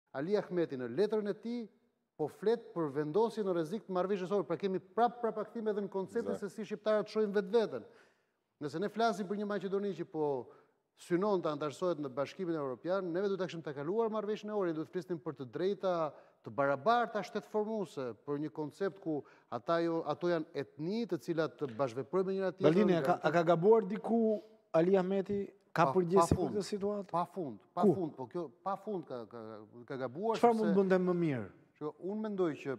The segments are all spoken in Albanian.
Ali Ahmeti në letrën e tij po flet për vendosje në rrezik të marrëveshjes sore. Pra kemi prapaktim edhe në konceptin se si shqiptarët shohin vetveten. Nëse ne flasim për një Maqedoni që po synon të antarësohet në Bashkimin Evropian, neve duhet të kishim të kaluar marrëveshjen e Ohrid, duhet të flisnim për të drejta të barabarta shtetformuese, për një koncept ku ato janë etni të cilat të bashkëveprojnë me njëra tjetrën. Baldini, a ka gabuar diku Ali Ahmeti? Ka përgjegjësi për këtë situatë? Pa fund, po kjo pa fund ka gabuar. Çfarë mund bënte më mirë? Unë mendoj që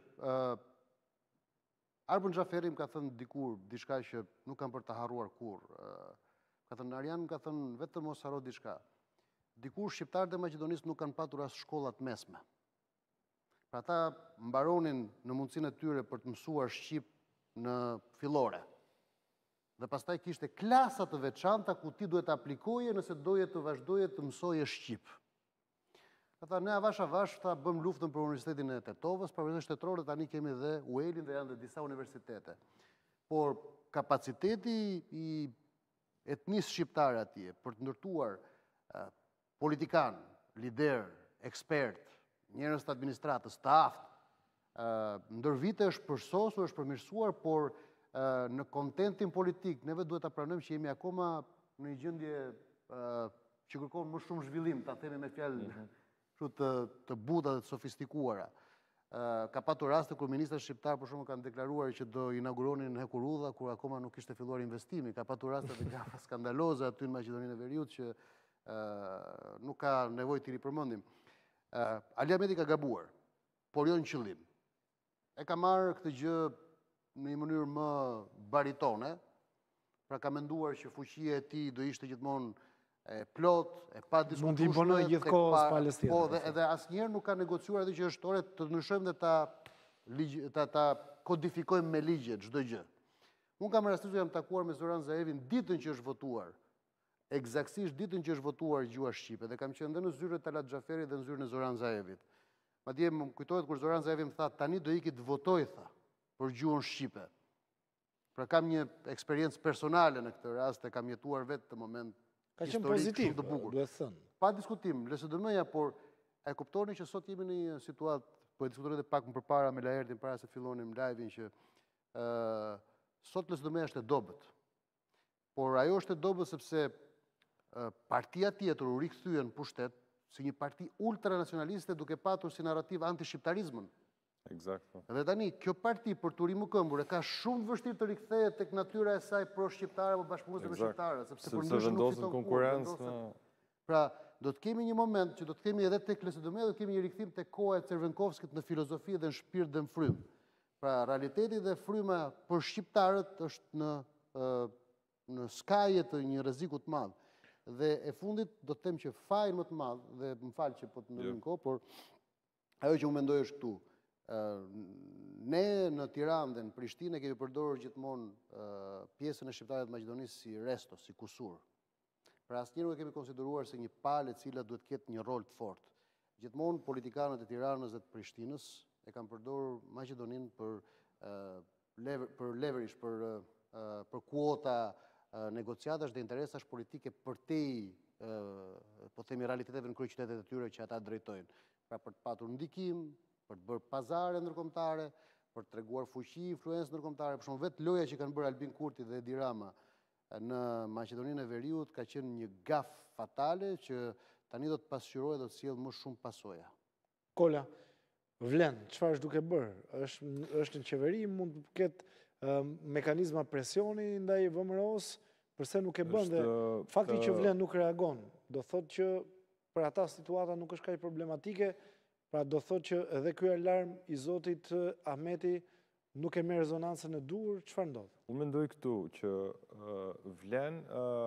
Arbën Xhaferi më ka thënë dikur diçka që nuk kam për të harruar kurrë. Ka thënë Arjan, ka thënë vetëm mos harro diçka. Dikur shqiptarët e Maqedonisë nuk kanë patur as shkollat mesme. Pra ata mbaronin në mundësinë e tyre për të mësuar shqip në fillore. Dhe pastaj kishte klasa të veçanta ku ti duhet të aplikoje nëse doje të vazhdoje të mësoje shqip. Ata ne avash bëm luftën për Universitetin e Tetovës, për universitetet shtetërore tani kemi dhe UEL-in dhe janë dhe disa universitete. Por kapaciteti i etnisë shqiptare atje për të ndërtuar politikan, lider, ekspert, njerëz të administratës, të aftë, ndër vite është përsosur, është përmirësuar, por në kontentin politik, neve duhet të pranojmë që jemi akoma në një gjendje që kërkon më shumë zhvillim, ta themi me fjalë të buta dhe të sofistikuara. Ka patur raste kur ministrat shqiptar për shembull kanë deklaruar që do inauguronin hekurudha kur akoma nuk kishte filluar investimi. Ka patur raste të gjafa skandaloze aty në Maqedoninë e Veriut që nuk ka nevojë t'i ripërmendim. Ali Ahmeti ka gabuar, por jo në qëllim. E ka marrë këtë gjë në një mënyrë më baritone, pra ka menduar që fuqia e tij do ishte gjithmonë e plot, e pa diskutueshme. Mund t'i imponojë gjithkohës Palestinë. Po, edhe asnjëherë nuk ka negociuar atë që është ore të ndryshojmë dhe ta kodifikojmë me ligje çdo gjë. Unë kam rastisur jam takuar me Zoran Zaevin ditën që është votuar, eksaktësisht ditën që është votuar gjua shqipe, dhe kam qenë dhe në zyrën e Talat Xhaferit dhe në zyrën e Zoran Zaevit. Madje më kujtohet kur Zoran Zaevi më tha, tani do iki të votoj, tha, për gjuhën shqipe. Pra kam një eksperiencë personale në këtë rast e kam jetuar vetë të moment ka qenë pozitiv, duhet thënë. Pa diskutim, LSDM-ja, por e kuptoni që sot jemi në një situatë, po e diskutojmë edhe pak më përpara me Laertin para se fillonim live-in që sot LSDM-ja është e dobët. Por ajo është e dobët sepse partia tjetër u rikthyen në pushtet si një parti ultranacionaliste duke patur si narrativ anti-shqiptarizmën. Dhe tani, kjo parti për të rimu këmbur e ka shumë të vështirë të rikthehet tek natyra e saj pro-shqiptare apo bashkëpunuese me shqiptarët, sepse përndryshe nuk fiton konkurrencë. Pra, do të kemi një moment që do të kemi edhe tek LSDM, do të kemi një rikthim tek koha e Cervenkovskit në filozofi dhe në shpirt dhe në frymë. Pra, realiteti dhe fryma për shqiptarët është në skaje të një rreziku të madh. Dhe e fundit do të them që faji më të madh, dhe më fal që po të ndërmend kohë, por ajo që unë mendoj është këtu. Ne në Tiranë dhe në Prishtinë kemi përdorur gjithmonë pjesën e shqiptarëve të Maqedonisë si resto, si kusur. Pra asnjëherë nuk e kemi konsideruar se një palë e cila duhet ketë një rol të fortë. Gjithmonë politikanët e Tiranës dhe të Prishtinës e kanë përdorur Maqedoninë për leverage, për kuota negociatash dhe interesash politike përtej, po themi, realiteteve në kryeqytetet e tyre që ata drejtojnë. Pra për të patur ndikim, për të bërë pazare ndërkombëtare, për të treguar fuqi, influencë ndërkombëtare. Për shembull, vetë loja që kanë bërë Albin Kurti dhe Edi Rama në Maqedoninë e Veriut ka qenë një gaf fatale që tani do të pasqyrohet dhe do të sjellë më shumë pasoja. Kola, vlen, çfarë është duke bërë? Është në qeveri, mund të ketë mekanizma presioni ndaj VMRO-s, përse nuk e bën dhe fakti që vlen nuk reagon, do thotë që për ata situata nuk është kaq problematike. Pra do thotë që edhe ky alarm i zotit Ahmeti nuk e merr rezonancën e duhur, çfarë ndodh? Unë mendoj këtu që vlen